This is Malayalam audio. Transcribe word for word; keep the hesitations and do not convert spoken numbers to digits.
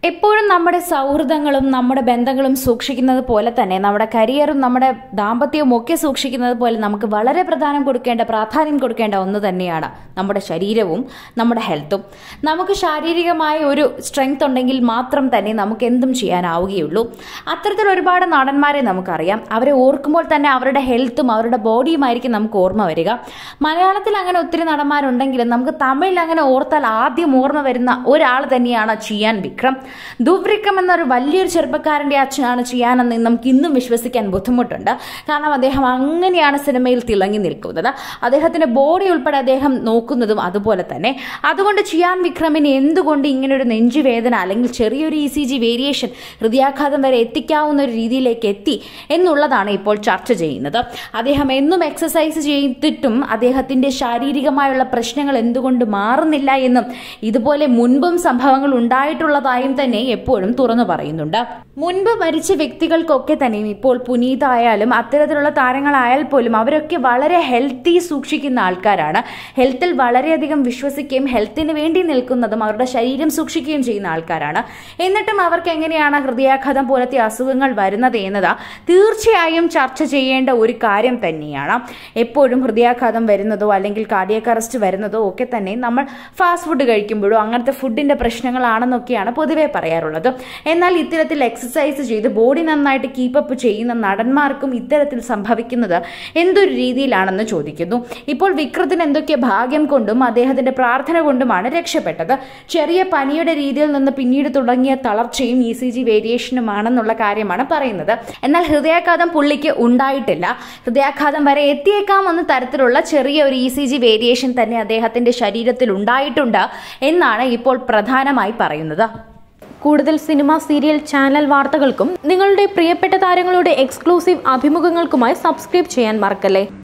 എപ്പോഴും നമ്മുടെ സൗഹൃദങ്ങളും നമ്മുടെ ബന്ധങ്ങളും സൂക്ഷിക്കുന്നത് പോലെ തന്നെ നമ്മുടെ കരിയറും നമ്മുടെ ദാമ്പത്യവും ഒക്കെ സൂക്ഷിക്കുന്നത് പോലെ നമുക്ക് വളരെ പ്രധാനം കൊടുക്കേണ്ട പ്രാധാന്യം കൊടുക്കേണ്ട ഒന്ന് തന്നെയാണ് നമ്മുടെ ശരീരവും നമ്മുടെ ഹെൽത്തും. നമുക്ക് ശാരീരികമായ ഒരു സ്ട്രെങ്ത് ഉണ്ടെങ്കിൽ മാത്രം തന്നെ നമുക്ക് എന്തും ചെയ്യാനാവുകയുള്ളൂ. അത്തരത്തിൽ ഒരുപാട് നടന്മാരെ നമുക്കറിയാം. അവരെ ഓർക്കുമ്പോൾ തന്നെ അവരുടെ ഹെൽത്തും അവരുടെ ബോഡിയുമായിരിക്കും നമുക്ക് ഓർമ്മ വരിക. മലയാളത്തിൽ അങ്ങനെ ഒത്തിരി നടന്മാരുണ്ടെങ്കിലും നമുക്ക് തമിഴിൽ അങ്ങനെ ഓർത്താൽ ആദ്യം ഓർമ്മ വരുന്ന ഒരാൾ തന്നെയാണ് ചിയാൻ വിക്രം. ദുവ്വിക്രം എന്നൊരു വലിയൊരു ചെറുപ്പക്കാരന്റെ അച്ഛനാണ് ചിയാനെന്ന് നമുക്ക് ഇന്നും വിശ്വസിക്കാൻ ബുദ്ധിമുട്ടുണ്ട്. കാരണം അദ്ദേഹം അങ്ങനെയാണ് സിനിമയിൽ തിളങ്ങി നിൽക്കുന്നത്. അദ്ദേഹത്തിന്റെ ബോഡി ഉൾപ്പെടെ അദ്ദേഹം നോക്കുന്നതും അതുപോലെ തന്നെ. അതുകൊണ്ട് ചിയാൻ വിക്രമിന് എന്തുകൊണ്ട് ഇങ്ങനൊരു നെഞ്ചുവേദന അല്ലെങ്കിൽ ചെറിയൊരു ഇ സി ജി വേരിയേഷൻ ഹൃദയാഘാതം വരെ എത്തിക്കാവുന്ന ഒരു രീതിയിലേക്ക് എത്തി എന്നുള്ളതാണ് ഇപ്പോൾ ചർച്ച ചെയ്യുന്നത്. അദ്ദേഹം എന്നും എക്സസൈസ് ചെയ്തിട്ടും അദ്ദേഹത്തിന്റെ ശാരീരികമായുള്ള പ്രശ്നങ്ങൾ എന്തുകൊണ്ട് മാറുന്നില്ല എന്നും ഇതുപോലെ മുൻപും സംഭവങ്ങൾ ഉണ്ടായിട്ടുള്ളതായും തന്നെ എപ്പോഴും തുറന്നു പറയുന്നുണ്ട്. മുൻപ് മരിച്ച വ്യക്തികൾക്കൊക്കെ തന്നെയും ഇപ്പോൾ പുനീത് ആയാലും അത്തരത്തിലുള്ള താരങ്ങളായാൽ പോലും അവരൊക്കെ വളരെ ഹെൽത്തി സൂക്ഷിക്കുന്ന ആൾക്കാരാണ്. ഹെൽത്തിൽ വളരെയധികം വിശ്വസിക്കുകയും ഹെൽത്തിന് വേണ്ടി നിൽക്കുന്നതും അവരുടെ ശരീരം സൂക്ഷിക്കുകയും ചെയ്യുന്ന ആൾക്കാരാണ്. എന്നിട്ടും അവർക്ക് എങ്ങനെയാണ് ഹൃദയാഘാതം പോലത്തെ അസുഖങ്ങൾ വരുന്നത് എന്നത് തീർച്ചയായും ചർച്ച ചെയ്യേണ്ട ഒരു കാര്യം തന്നെയാണ്. എപ്പോഴും ഹൃദയാഘാതം വരുന്നതോ അല്ലെങ്കിൽ കാർഡിയാക് അറസ്റ്റ് വരുന്നതോ ഒക്കെ തന്നെ നമ്മൾ ഫാസ്റ്റ് ഫുഡ് കഴിക്കുമ്പോഴോ അങ്ങനത്തെ ഫുഡിന്റെ പ്രശ്നങ്ങളാണെന്നൊക്കെയാണ് പൊതുവെ പറയാറുള്ളത്. എന്നാൽ ഇത്തരത്തിൽ എക്സസൈസ് ചെയ്ത് ബോഡി നന്നായിട്ട് കീപ്പപ്പ് ചെയ്യുന്ന നടന്മാർക്കും ഇത്തരത്തിൽ സംഭവിക്കുന്നത് എന്തൊരു രീതിയിലാണെന്ന് ചോദിക്കുന്നു. ഇപ്പോൾ വിക്രത്തിന് എന്തൊക്കെ ഭാഗ്യം കൊണ്ടും അദ്ദേഹത്തിന്റെ പ്രാർത്ഥന കൊണ്ടുമാണ് രക്ഷപ്പെട്ടത്. ചെറിയ പനിയുടെ രീതിയിൽ നിന്ന് പിന്നീട് തുടങ്ങിയ തളർച്ചയും ഇ സി ജി വേരിയേഷനുമാണെന്നുള്ള കാര്യമാണ് പറയുന്നത്. എന്നാൽ ഹൃദയാഘാതം പുള്ളിക്ക് ഉണ്ടായിട്ടില്ല. ഹൃദയാഘാതം വരെ എത്തിയേക്കാമെന്ന തരത്തിലുള്ള ചെറിയ ഒരു ഇ സി ജി വേരിയേഷൻ തന്നെ അദ്ദേഹത്തിന്റെ ശരീരത്തിൽ ഉണ്ടായിട്ടുണ്ട് എന്നാണ് ഇപ്പോൾ പ്രധാനമായി പറയുന്നത്. കൂടുതൽ സിനിമ, സീരിയൽ, ചാനൽ വാർത്തകൾക്കും നിങ്ങളുടെ പ്രിയപ്പെട്ട താരങ്ങളുടെ എക്സ്ക്ലൂസീവ് അഭിമുഖങ്ങൾക്കുമായി സബ്സ്ക്രൈബ് ചെയ്യാൻ മറക്കല്ലേ.